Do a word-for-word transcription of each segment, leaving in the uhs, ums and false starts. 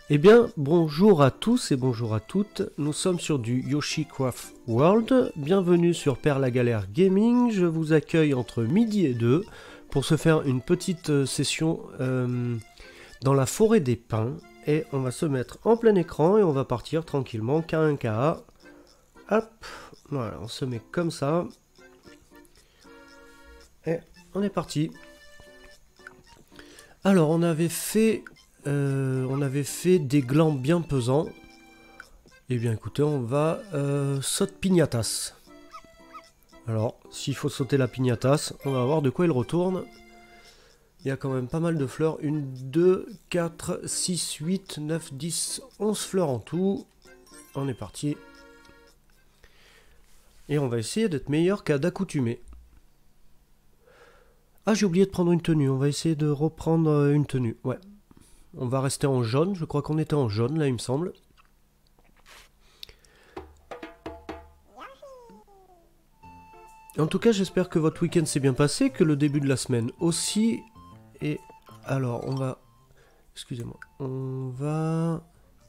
Eh bien, bonjour à tous et bonjour à toutes, nous sommes sur du Yoshi Craft World, bienvenue sur Perle la Galère Gaming, je vous accueille entre midi et deux pour se faire une petite euh, session euh, dans la forêt des pins, et on va se mettre en plein écran et on va partir tranquillement, K un K A, hop, voilà, on se met comme ça, et on est parti. Alors on avait fait... Euh, on avait fait des glands bien pesants. Et bien écoutez, on va euh, sauter pignatas. Alors, s'il faut sauter la pignatas, on va voir de quoi il retourne. Il y a quand même pas mal de fleurs. une, deux, quatre, six, huit, neuf, dix, onze fleurs en tout. On est parti. Et on va essayer d'être meilleur qu'à d'accoutumée. Ah, j'ai oublié de prendre une tenue. On va essayer de reprendre une tenue. Ouais. On va rester en jaune, je crois qu'on était en jaune là il me semble. En tout cas j'espère que votre week-end s'est bien passé, que le début de la semaine aussi. Et alors on va... Excusez-moi, on va...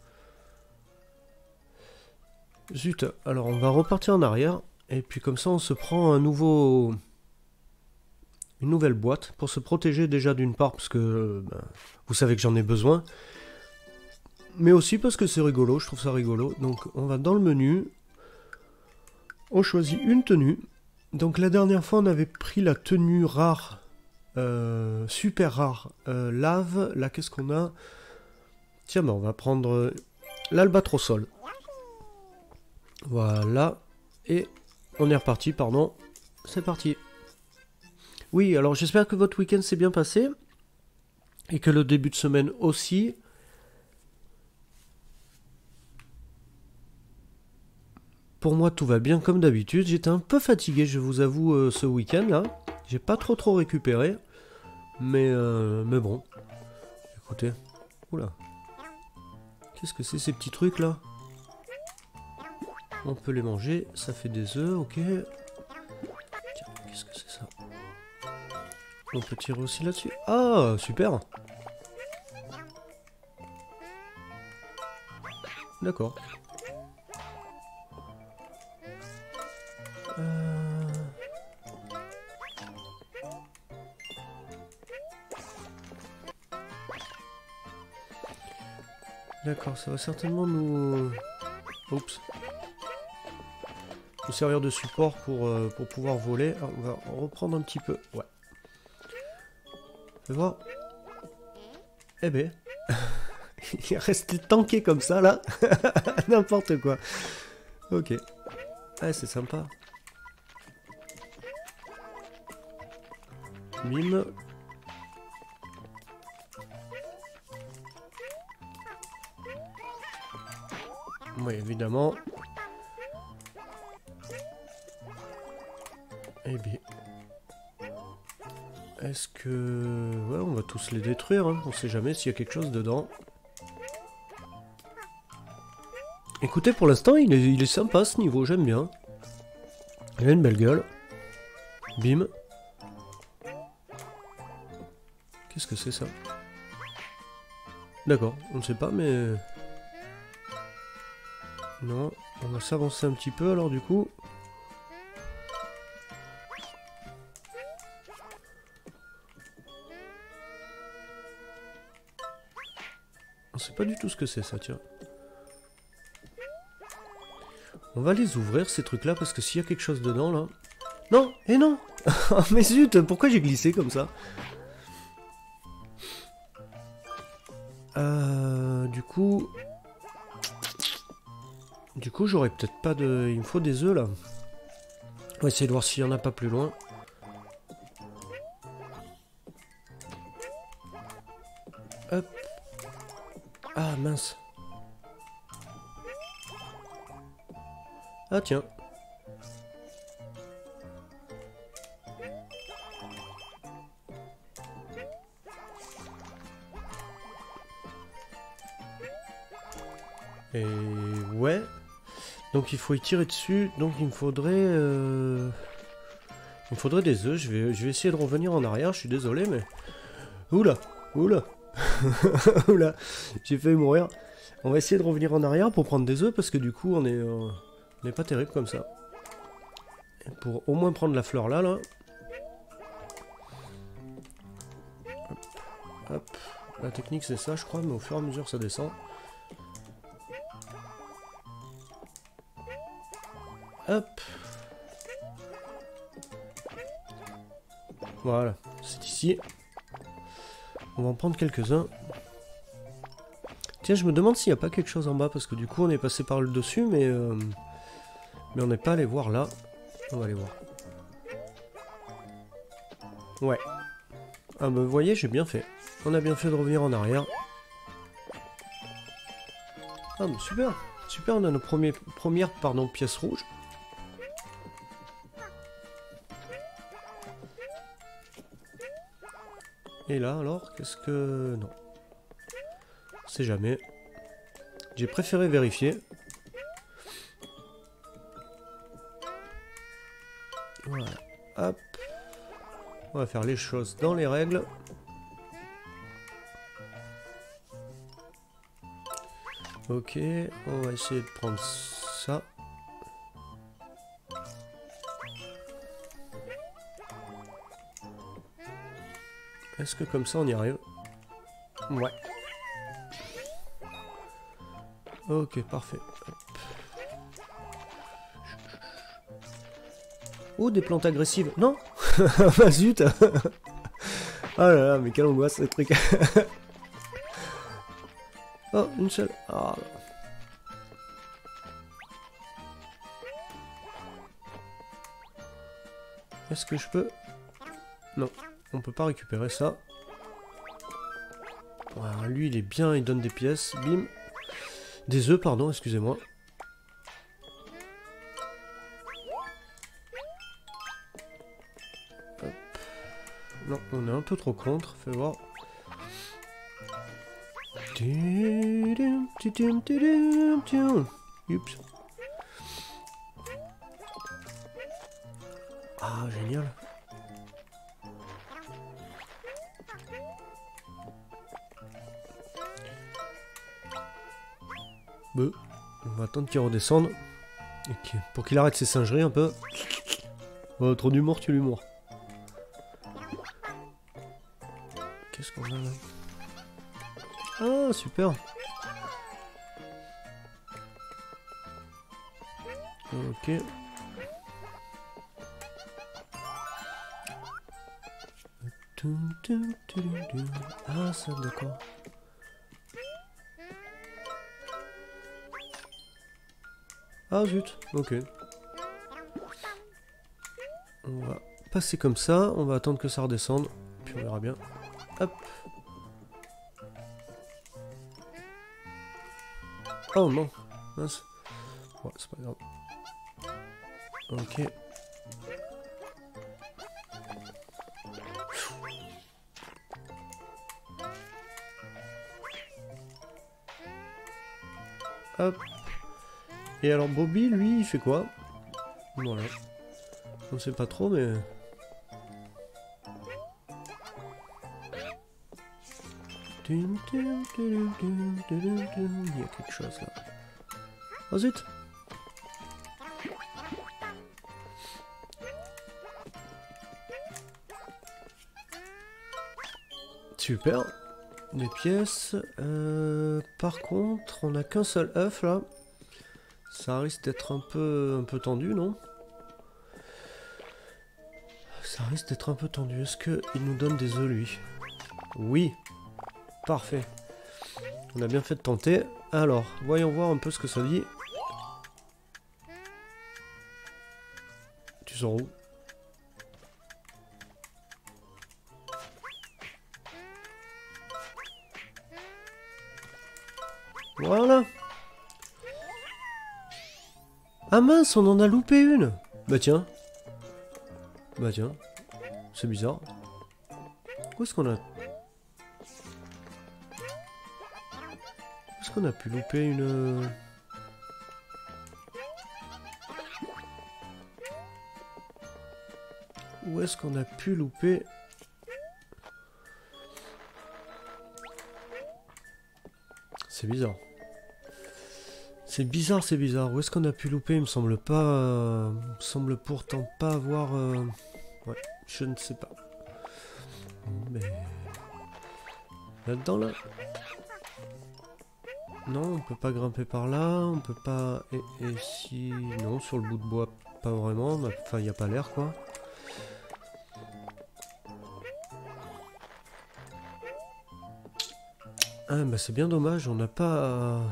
Zut, alors on va repartir en arrière. Et puis comme ça on se prend un nouveau... Une nouvelle boîte pour se protéger déjà d'une part parce que ben, vous savez que j'en ai besoin. Mais aussi parce que c'est rigolo, je trouve ça rigolo. Donc on va dans le menu. On choisit une tenue. Donc la dernière fois on avait pris la tenue rare. Euh, super rare. Euh, lave. Là qu'est-ce qu'on a? Tiens ben on va prendre l'albatrosol. Voilà. Et on est reparti, pardon. C'est parti. Oui, alors j'espère que votre week-end s'est bien passé et que le début de semaine aussi. Pour moi, tout va bien comme d'habitude. J'étais un peu fatigué, je vous avoue, euh, ce week-end là. J'ai pas trop trop récupéré, mais euh, mais bon. Écoutez, oula, qu'est-ce que c'est ces petits trucs là? On peut les manger, ça fait des œufs, ok. Tiens, qu'est-ce que c'est ça? On peut tirer aussi là-dessus. Ah, super. D'accord. Euh... D'accord, ça va certainement nous... Oups. Nous servir de support pour, euh, pour pouvoir voler. Alors, on va reprendre un petit peu. Ouais. Fais voir. Eh ben. Il est resté tanké comme ça là. N'importe quoi. Ok. Ah, c'est sympa. Mime. Oui, évidemment. Eh bien. Est-ce que... Ouais, on va tous les détruire, hein. On sait jamais s'il y a quelque chose dedans. Écoutez, pour l'instant, il est, il est sympa ce niveau, j'aime bien. Il a une belle gueule. Bim. Qu'est-ce que c'est ça? D'accord, on ne sait pas, mais... Non, on va s'avancer un petit peu alors du coup. On sait pas du tout ce que c'est ça, tiens. On va les ouvrir ces trucs là parce que s'il y a quelque chose dedans là... Non, et non. Mais zut, pourquoi j'ai glissé comme ça? Euh... Du coup... Du coup j'aurais peut-être pas de... Il me faut des œufs là. On va essayer de voir s'il y en a pas plus loin. Hop. Ah mince. Ah tiens. Et ouais. Donc il faut y tirer dessus. Donc il me faudrait... Euh... Il me faudrait des œufs. Je vais, je vais essayer de revenir en arrière. Je suis désolé mais... Oula. Oula. Oula. J'ai failli mourir. On va essayer de revenir en arrière pour prendre des œufs parce que du coup on est, euh, on est pas terrible comme ça. Et pour au moins prendre la fleur là, là. Hop, hop. La technique c'est ça je crois, mais au fur et à mesure ça descend. Hop. Voilà, c'est ici. On va en prendre quelques-uns. Tiens, je me demande s'il n'y a pas quelque chose en bas, parce que du coup on est passé par le dessus, mais, euh, mais on n'est pas allé voir là. On va aller voir. Ouais. Ah bah vous voyez, j'ai bien fait. On a bien fait de revenir en arrière. Ah bah super. Super, on a nos premiers, premières pardon, pièces rouges. Et là alors, qu'est-ce que... Non. On sait jamais. J'ai préféré vérifier. Voilà. Hop. On va faire les choses dans les règles. Ok, on va essayer de prendre ça. Est-ce que comme ça on y arrive? Ouais. Ok, parfait. Hop. Oh, des plantes agressives. Non. Ah zut. Oh là là, mais quelle angoisse ce truc. Oh, une seule. Oh. Est-ce que je peux? Non, on peut pas récupérer ça. Voilà, lui il est bien, il donne des pièces. Bim. Des œufs, pardon, excusez-moi. Non, on est un peu trop contre, fais voir. Oups. Ah, génial. Bon, on va attendre qu'il redescende. Okay. Pour qu'il arrête ses singeries un peu. Oh, trop d'humour, tu l'humour. Qu'est-ce qu'on a là? Ah, super. Ok. Ah, ça, d'accord. Ah, zut. Ok. On va passer comme ça. On va attendre que ça redescende. Puis on verra bien. Hop. Oh non. Mince. Ouais, c'est pas grave. Ok. Hop. Et alors Bobby, lui, il fait quoi? Voilà. On sait pas trop, mais... Il y a quelque chose là. Oh zut! Super. Des pièces. Euh, par contre, on n'a qu'un seul œuf là. Ça risque d'être un peu, un peu tendu, non? Ça risque d'être un peu tendu. Est-ce qu'il nous donne des œufs, lui? Oui. Parfait. On a bien fait de tenter. Alors, voyons voir un peu ce que ça dit. Tu sors où? Voilà. Ah mince, on en a loupé une. Bah tiens. Bah tiens. C'est bizarre. Où est-ce qu'on a... Est-ce qu'on a pu louper une... Où est-ce qu'on a pu louper... C'est bizarre. C'est bizarre, c'est bizarre. Où est-ce qu'on a pu louper? Il me semble pas... Euh, il me semble pourtant pas avoir... Euh... Ouais, je ne sais pas. Mais... Là-dedans, là? Non, on peut pas grimper par là, on peut pas... Et, et si... Non, sur le bout de bois, pas vraiment. Enfin, il n'y a pas l'air, quoi. Ah, bah c'est bien dommage, on n'a pas...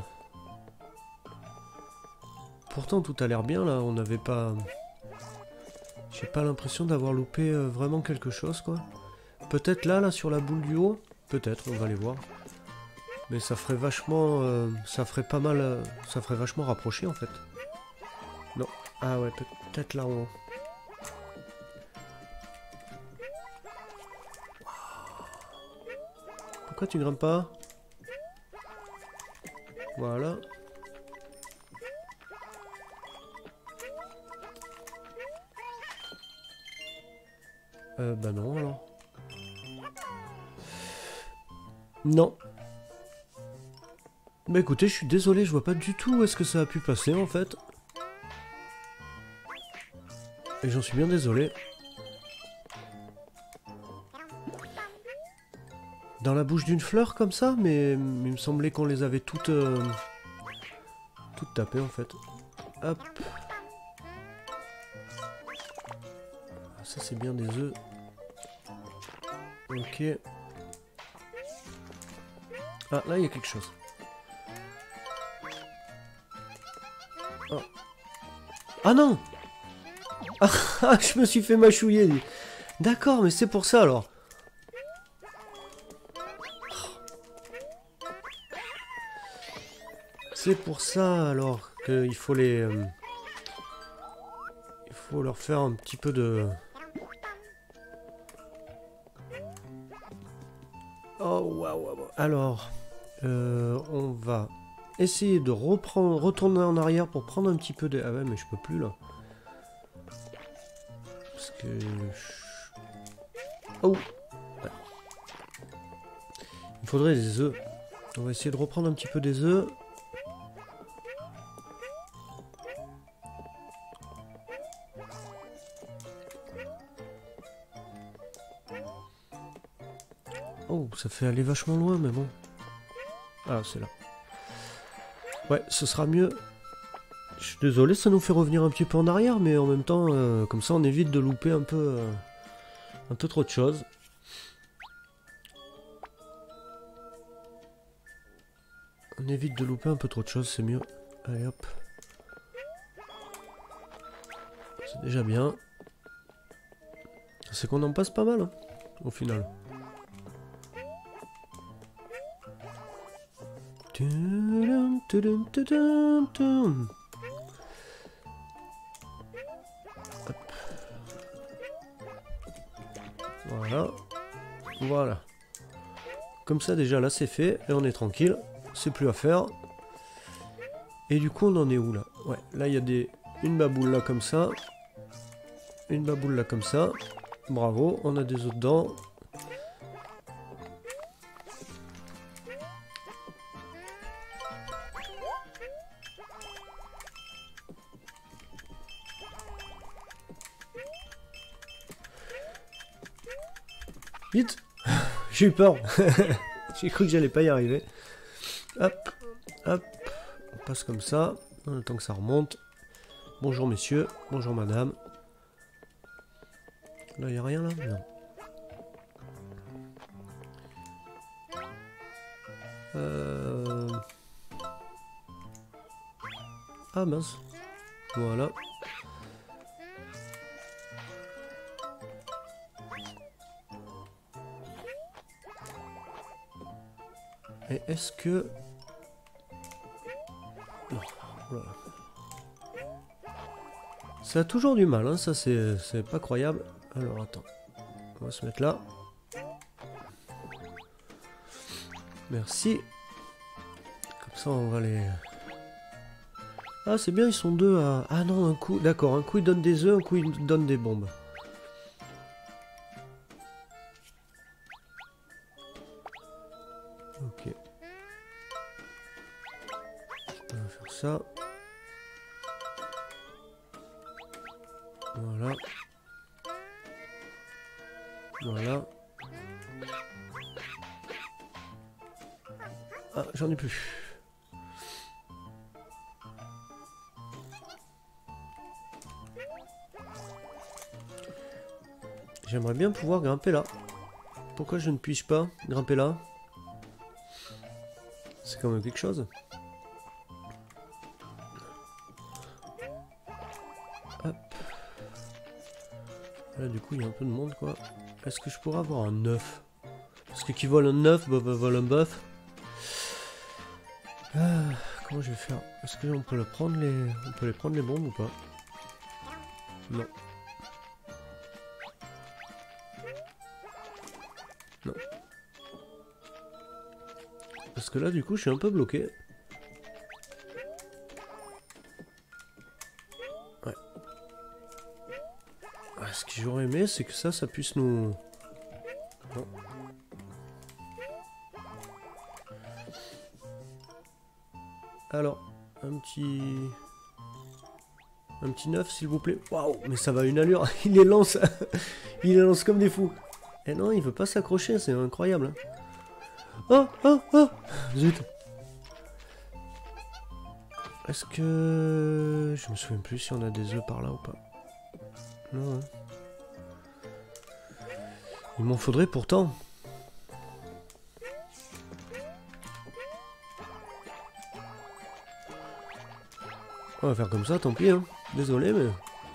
Pourtant, tout a l'air bien, là. On n'avait pas... J'ai pas l'impression d'avoir loupé euh, vraiment quelque chose, quoi. Peut-être là, là, sur la boule du haut. Peut-être, on va aller voir. Mais ça ferait vachement... Euh, ça ferait pas mal... Euh, ça ferait vachement rapprocher, en fait. Non. Ah ouais, peut-être là en haut. Pourquoi tu grimpes pas? Voilà. Euh, bah non, alors. Non. Bah écoutez, je suis désolé, je vois pas du tout où est-ce que ça a pu passer, en fait. Et j'en suis bien désolé. Dans la bouche d'une fleur, comme ça, mais il me semblait qu'on les avait toutes... Euh, toutes tapées, en fait. Hop. Ça, c'est bien des œufs. Ok. Ah, là, il y a quelque chose. Oh. Ah non! Ah, je me suis fait mâchouiller. D'accord, mais c'est pour ça, alors. C'est pour ça, alors, qu'il faut les... Euh, il faut leur faire un petit peu de... Oh, waouh, waouh. Alors, euh, on va essayer de reprendre, retourner en arrière pour prendre un petit peu de... Ah ouais, mais je peux plus, là. Parce que... Oh! Ouais. Il faudrait des œufs. On va essayer de reprendre un petit peu des œufs. Oh, ça fait aller vachement loin, mais bon. Ah, c'est là. Ouais, ce sera mieux. Je suis désolé, ça nous fait revenir un petit peu en arrière, mais en même temps, euh, comme ça, on évite de louper un peu, euh, un peu trop de choses. On évite de louper un peu trop de choses, c'est mieux. Allez, hop. C'est déjà bien. C'est qu'on en passe pas mal, hein, au final. Hop. Voilà. Voilà. Comme ça déjà là c'est fait et on est tranquille. C'est plus à faire. Et du coup on en est où là? Ouais, là il y a des une baboule là comme ça. Une baboule là comme ça. Bravo, on a des œufs dedans. Vite. J'ai eu peur. J'ai cru que j'allais pas y arriver. Hop, hop. On passe comme ça. On attend que ça remonte. Bonjour messieurs. Bonjour madame. Là, il n'y a rien là? Non. Euh... Ah mince. Voilà. Et est-ce que... Non. Voilà. Ça a toujours du mal, hein, ça c'est pas croyable. Alors attends, on va se mettre là. Merci. Comme ça on va les... Ah c'est bien, ils sont deux à... Ah non, un coup, d'accord, un coup il donne des œufs, un coup il donne des bombes. Ok. On va faire Ça. Voilà. Voilà. Ah, j'en ai plus. J'aimerais bien pouvoir grimper là. Pourquoi je ne puis-je pas grimper là? C'est quand même quelque chose. Hop. Là du coup il y a un peu de monde quoi. Est-ce que je pourrais avoir un œuf? Parce que qui vole un œuf, bah, bah, vole un bœuf. Ah, comment je vais faire? Est-ce qu'on peut le prendre les. On peut les prendre les bombes ou pas? Non. Non. Parce que là du coup je suis un peu bloqué. Ouais. Ah, ce que j'aurais aimé c'est que ça, ça puisse nous... Non. Alors, un petit... Un petit neuf s'il vous plaît. Waouh, mais ça va une allure. Il les lance. Il les lance comme des fous. Et non, il veut pas s'accrocher, c'est incroyable. Hein. Oh, oh, oh. Zut. Est-ce que... Je me souviens plus si on a des œufs par là ou pas. Non, hein. Il m'en faudrait pourtant. On va faire comme ça, tant pis. Hein. Désolé, mais...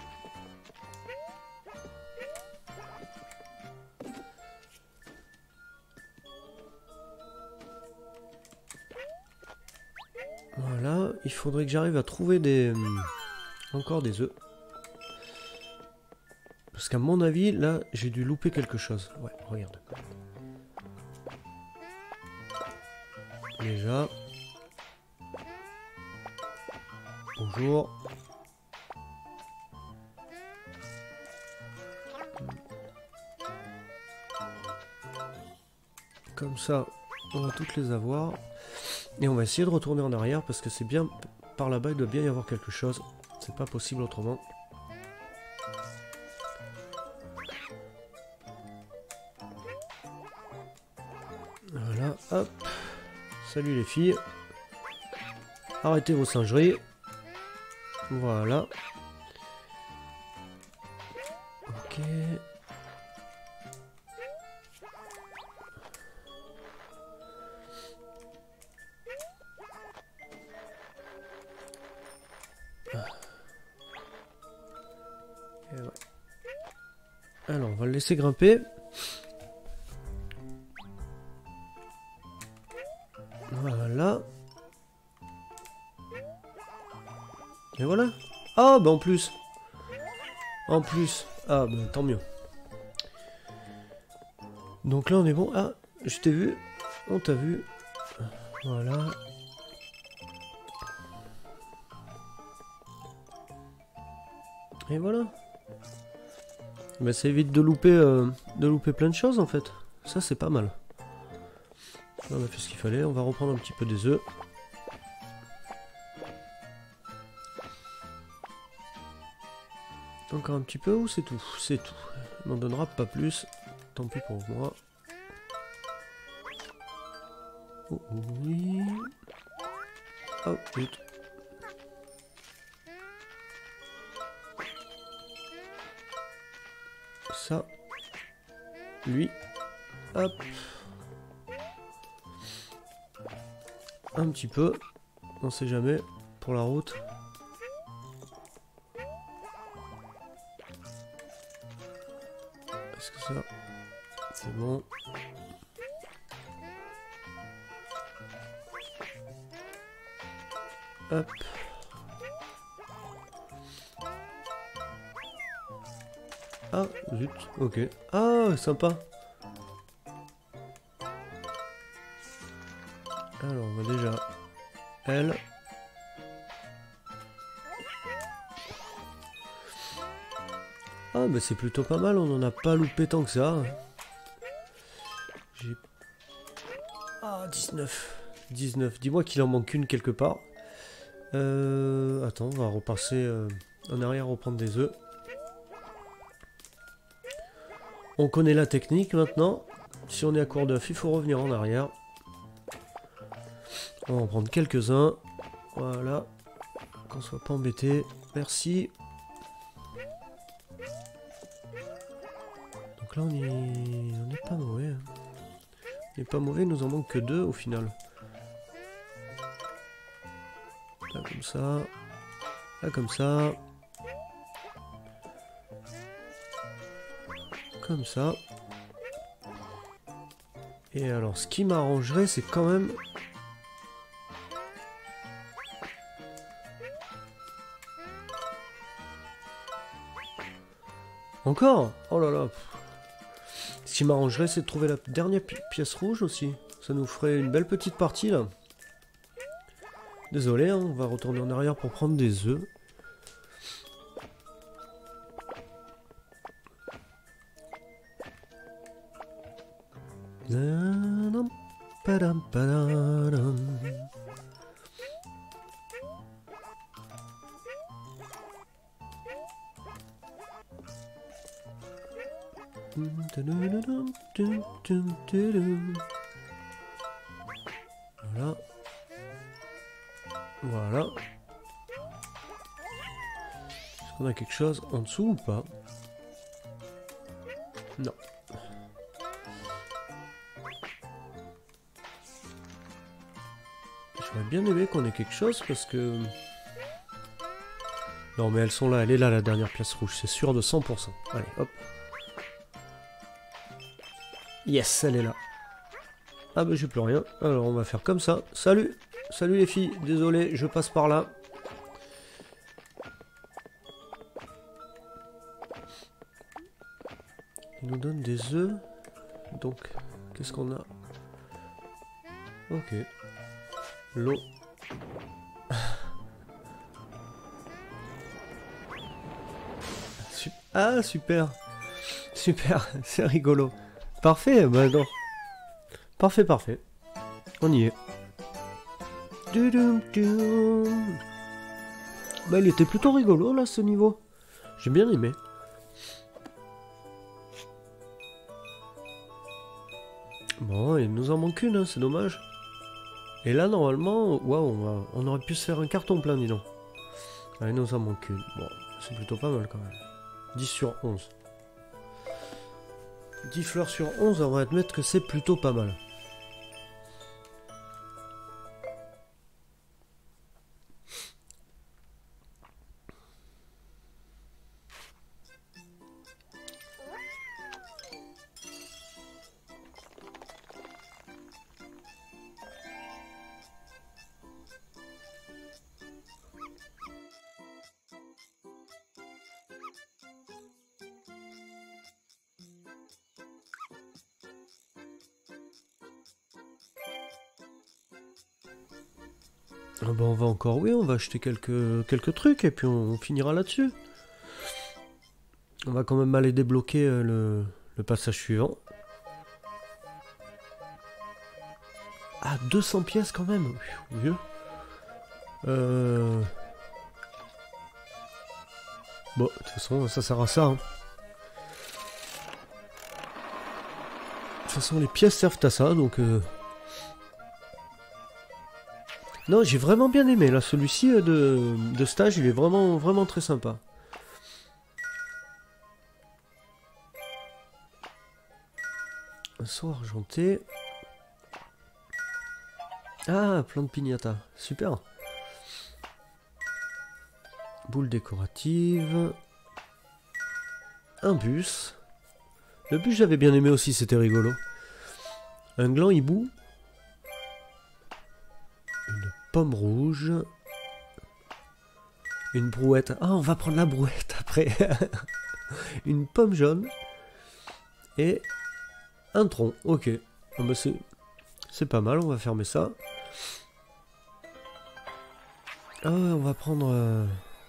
Voilà, il faudrait que j'arrive à trouver des... Encore des œufs. Parce qu'à mon avis, là, j'ai dû louper quelque chose. Ouais, regarde. Déjà. Bonjour. Comme ça, on va toutes les avoir. Et on va essayer de retourner en arrière parce que c'est bien... Par là-bas, il doit bien y avoir quelque chose. C'est pas possible autrement. Voilà, hop. Salut les filles. Arrêtez vos singeries. Voilà. Ok. Et ouais. Alors, on va le laisser grimper. Voilà. Et voilà. Ah, bah en plus. En plus. Ah, bah tant mieux. Donc là, on est bon. Ah, je t'ai vu. On t'a vu. Voilà. Et voilà. Bah ça évite de louper, euh, de louper plein de choses en fait. Ça, c'est pas mal. On a fait ce qu'il fallait. On va reprendre un petit peu des œufs. Encore un petit peu ou c'est tout? C'est tout. On n'en donnera pas plus. Tant pis pour moi. Oh oui. Oh zut. Ça. Lui. Hop. Un petit peu. On sait jamais. Pour la route. Est-ce que ça... C'est bon. Hop. Ah, zut, ok. Ah, sympa. Alors, on va déjà... Elle. Ah, bah c'est plutôt pas mal, on en a pas loupé tant que ça. J'ai... Ah, dix-neuf. dix-neuf. Dis-moi qu'il en manque une quelque part. Euh, attends, on va repasser euh, en arrière, reprendre des œufs. On connaît la technique maintenant. Si on est à court d'œufs, il faut revenir en arrière. On va en prendre quelques-uns. Voilà. Qu'on soit pas embêté. Merci. Donc là, on est, on est pas mauvais. Hein. On n'est pas mauvais, il nous en manque que deux au final. Là, comme ça. Là, comme ça. Comme ça. Et alors, ce qui m'arrangerait, c'est quand même... Encore? Oh là là. Ce qui m'arrangerait, c'est de trouver la dernière pi pièce rouge aussi. Ça nous ferait une belle petite partie, là. Désolé, hein, on va retourner en arrière pour prendre des œufs. Voilà. Voilà. Est-ce qu'on a quelque chose en dessous ou pas? Non. J'aurais bien aimé qu'on ait quelque chose parce que... Non mais elles sont là, elle est là la dernière pièce rouge, c'est sûr de cent pour cent. Allez, hop. Yes, elle est là. Ah bah j'ai plus rien. Alors on va faire comme ça. Salut! Salut les filles, désolé, je passe par là. Il nous donne des œufs. Donc, qu'est-ce qu'on a? Ok. L'eau. Ah super. Super, c'est rigolo. Parfait, bah non. Parfait, parfait. On y est. Bah il était plutôt rigolo là ce niveau. J'ai bien aimé. Bon, il nous en manque une, hein, c'est dommage. Et là normalement, waouh, on, on aurait pu se faire un carton plein, dis donc. Ah, il nous en manque une. Bon, c'est plutôt pas mal quand même. dix sur onze. dix fleurs sur onze, on va admettre que c'est plutôt pas mal. Ah bah on va encore, oui, on va acheter quelques, quelques trucs et puis on, on finira là-dessus. On va quand même aller débloquer euh, le, le passage suivant. Ah, deux cents pièces quand même, vieux. Euh... Bon, de toute façon, ça sert à ça. Hein. De toute façon, les pièces servent à ça, donc... Euh... Non, j'ai vraiment bien aimé, là, celui-ci de, de stage, il est vraiment, vraiment très sympa. Un saut argenté. Ah, plan de piñata, super. Boule décorative. Un bus. Le bus, j'avais bien aimé aussi, c'était rigolo. Un gland hibou. Une pomme rouge. Une brouette. Ah, on va prendre la brouette après. Une pomme jaune. Et un tronc. Ok. Ah bah c'est... c'est pas mal, on va fermer ça. Ah ouais, on va prendre... Euh...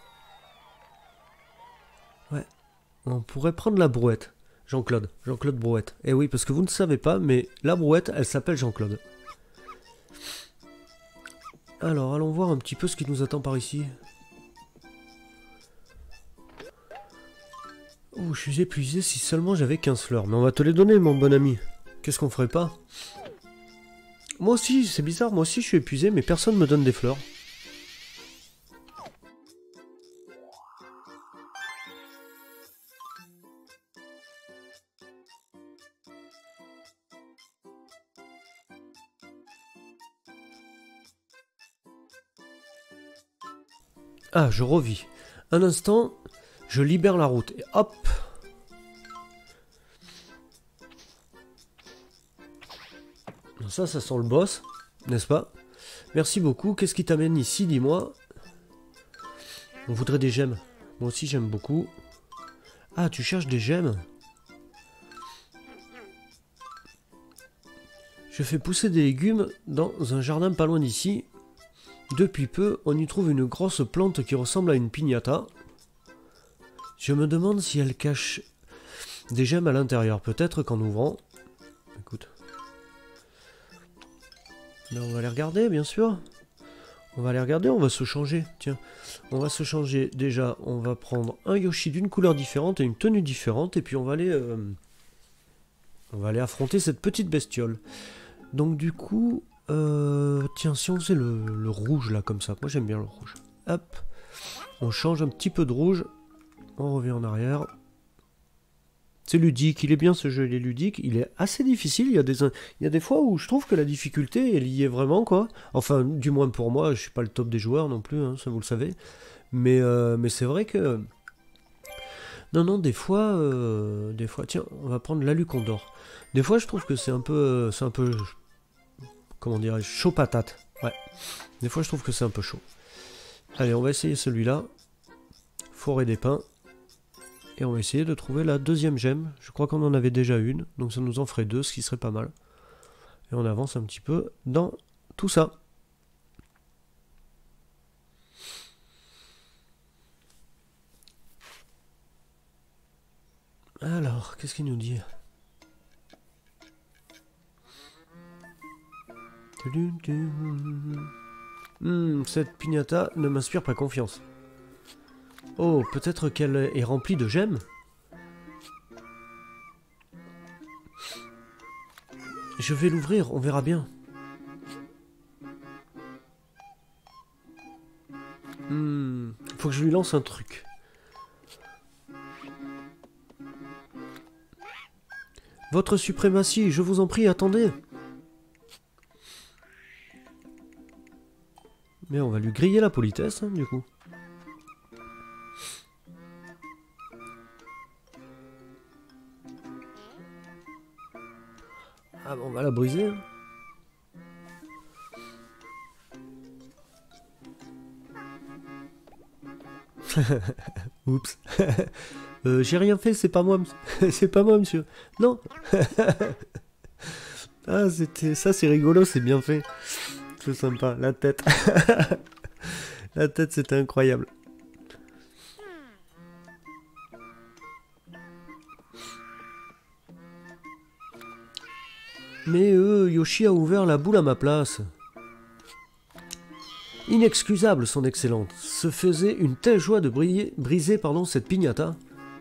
Ouais. On pourrait prendre la brouette. Jean-Claude. Jean-Claude Brouette. Et oui, parce que vous ne savez pas, mais la brouette, elle s'appelle Jean-Claude. Alors, allons voir un petit peu ce qui nous attend par ici. Oh, je suis épuisé si seulement j'avais quinze fleurs. Mais on va te les donner, mon bon ami. Qu'est-ce qu'on ferait pas? Moi aussi, c'est bizarre, moi aussi je suis épuisé, mais personne me donne des fleurs. Ah, je revis. Un instant, je libère la route. Et hop! Ça, ça sent le boss, n'est-ce pas? Merci beaucoup. Qu'est-ce qui t'amène ici, dis-moi? On voudrait des gemmes. Moi aussi, j'aime beaucoup. Ah, tu cherches des gemmes? Je fais pousser des légumes dans un jardin pas loin d'ici. Depuis peu, on y trouve une grosse plante qui ressemble à une piñata. Je me demande si elle cache des gemmes à l'intérieur. Peut-être qu'en ouvrant... Écoute... Mais on va les regarder, bien sûr. On va les regarder, on va se changer. Tiens, on va se changer. Déjà, on va prendre un Yoshi d'une couleur différente et une tenue différente. Et puis on va aller... Euh, on va aller affronter cette petite bestiole. Donc du coup... Euh, tiens, si on faisait le, le rouge, là, comme ça. Moi, j'aime bien le rouge. Hop. On change un petit peu de rouge. On revient en arrière. C'est ludique, il est bien ce jeu, il est ludique, il est assez difficile, il y a des, il y a des fois où je trouve que la difficulté, elle y est vraiment, quoi. Enfin, du moins pour moi, je suis pas le top des joueurs non plus, hein, ça vous le savez. Mais, euh, mais c'est vrai que... Non, non, des fois, euh, des fois, tiens, on va prendre l'Alucondor. Des fois, je trouve que c'est un peu, c'est un peu, comment dirais-je, chaud patate. Ouais, des fois, je trouve que c'est un peu chaud. Allez, on va essayer celui-là. Forêt des pins. Et on va essayer de trouver la deuxième gemme. Je crois qu'on en avait déjà une, donc ça nous en ferait deux, ce qui serait pas mal. Et on avance un petit peu dans tout ça. Alors, qu'est-ce qu'il nous dit? Hmm, cette piñata ne m'inspire pas confiance. Oh, peut-être qu'elle est remplie de gemmes? Je vais l'ouvrir, on verra bien. Hmm, faut que je lui lance un truc. Votre suprématie, je vous en prie, attendez. Mais on va lui griller la politesse, hein, du coup. Ah bon, on va la briser. Oups. euh, J'ai rien fait, c'est pas moi, c'est pas moi, monsieur. Non. Ah, c'était ça, c'est rigolo, c'est bien fait. C'est sympa, la tête. La tête, c'était incroyable. Mais euh, Yoshi a ouvert la boule à ma place. Inexcusable, son excellente. Se faisait une telle joie de briller, briser pardon, cette piñata.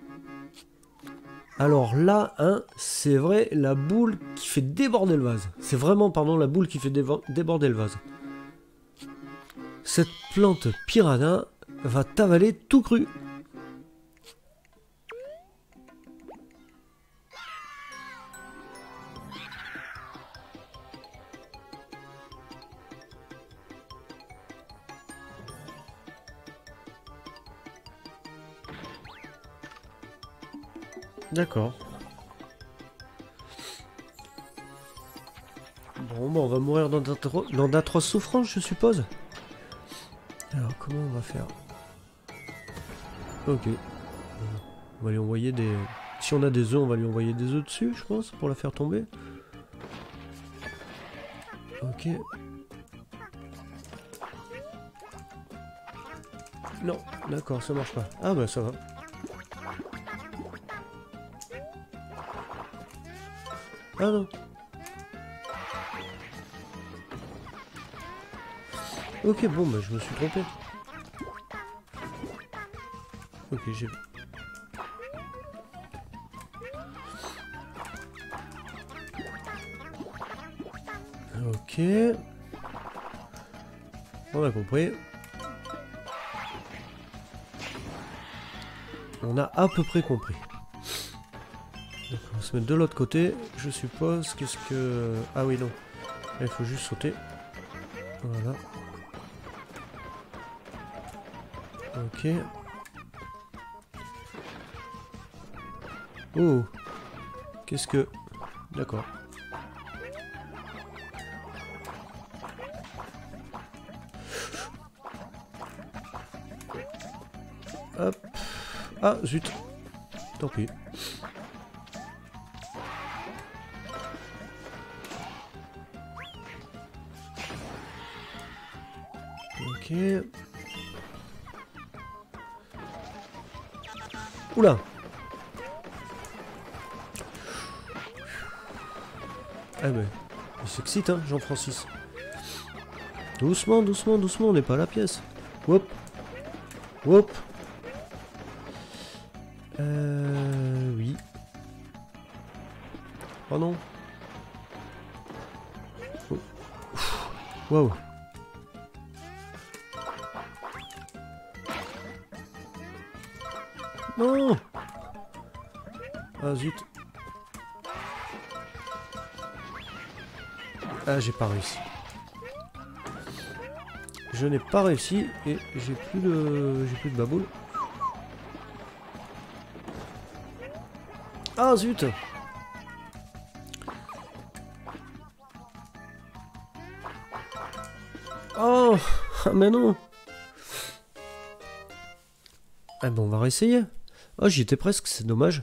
Alors là, hein, c'est vrai, la boule qui fait déborder le vase. C'est vraiment, pardon, la boule qui fait déborder le vase. Cette plante piranha va t'avaler tout cru. D'accord. Bon, bah on va mourir dans d'atroces souffrances, je suppose. Alors, comment on va faire? Ok. On va lui envoyer des... Si on a des œufs, on va lui envoyer des œufs dessus, je pense, pour la faire tomber. Ok. Non, d'accord, ça marche pas. Ah bah ça va. Ah non. Ok, bon, bah, je me suis trompé. Ok, j'ai... Ok. On a compris. On a à peu près compris. Donc, on va se mettre de l'autre côté, je suppose. Qu'est-ce que... Ah oui, non. Il faut juste sauter. Voilà. Ok. Oh. Qu'est-ce que... D'accord. Hop. Ah, zut. Tant pis. Ok. Oula. Ah ben, il s'excite, hein, Jean-Francis. Doucement, doucement, doucement, on n'est pas à la pièce. Hop. Hop. Euh... Oui. Oh non. Oh. Waouh. Non. Ah zut. Ah, j'ai pas réussi. Je n'ai pas réussi et j'ai plus de... J'ai plus de baboule. Ah zut. Oh. Mais non. Ah bon, on va réessayer. Oh, j'y étais presque, c'est dommage.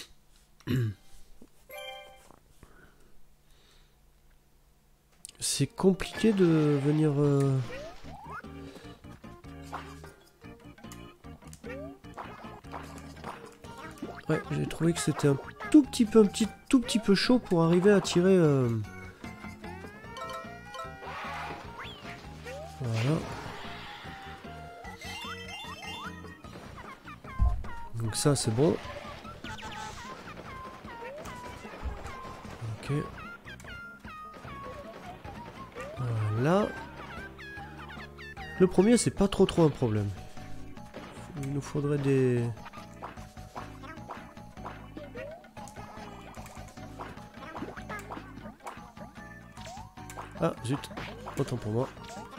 C'est compliqué de venir... Euh... Ouais, j'ai trouvé que c'était un tout petit peu, un petit, tout petit peu chaud pour arriver à tirer... Euh... Voilà. Donc ça, c'est bon. Ok. Voilà. Le premier, c'est pas trop trop un problème. Il nous faudrait des... Ah, zut. Autant pour moi.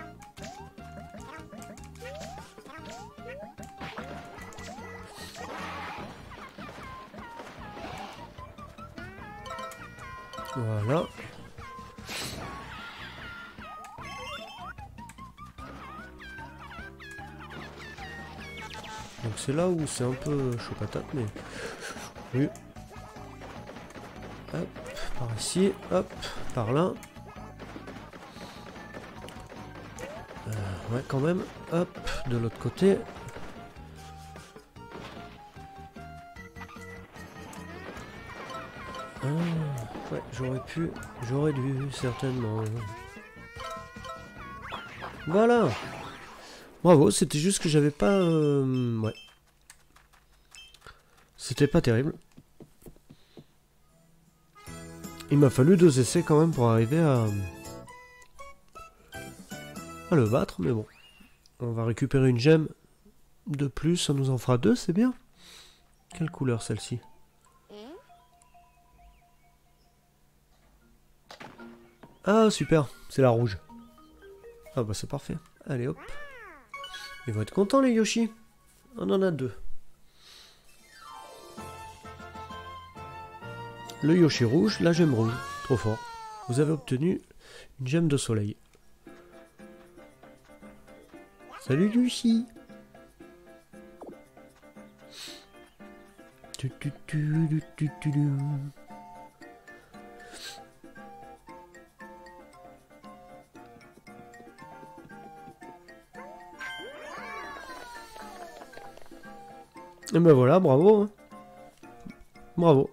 Voilà. Donc c'est là où c'est un peu chaud patate, mais... Oui. Hop, par ici, hop, par là. Euh, ouais, quand même. Hop, de l'autre côté. Ah, ouais, j'aurais pu, j'aurais dû, certainement. Voilà. Bravo, c'était juste que j'avais pas... Euh, ouais. C'était pas terrible. Il m'a fallu deux essais quand même pour arriver à... à le battre, mais bon. On va récupérer une gemme de plus, ça nous en fera deux, c'est bien. Quelle couleur celle-ci? Ah super, c'est la rouge. Ah bah c'est parfait. Allez hop. Ils vont être contents les Yoshi. On en a deux. Le Yoshi rouge, la gemme rouge. Trop fort. Vous avez obtenu une gemme de soleil. Salut Yoshi. Tu, tu, tu, tu, tu, tu, tu. Et ben voilà, bravo. Hein. Bravo.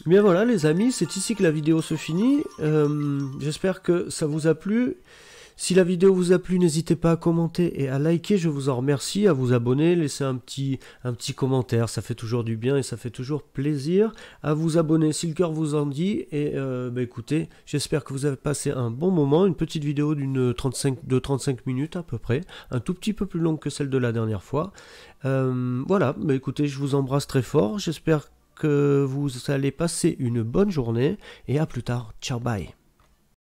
Bien voilà les amis, c'est ici que la vidéo se finit. Euh, J'espère que ça vous a plu. Si la vidéo vous a plu, n'hésitez pas à commenter et à liker, je vous en remercie, à vous abonner, laisser un petit, un petit commentaire, ça fait toujours du bien et ça fait toujours plaisir. À vous abonner si le cœur vous en dit. Et euh, bah écoutez, j'espère que vous avez passé un bon moment, une petite vidéo d'une trente-cinq, de trente-cinq minutes à peu près, un tout petit peu plus longue que celle de la dernière fois. Euh, voilà, bah écoutez, je vous embrasse très fort, j'espère que vous allez passer une bonne journée et à plus tard, ciao bye.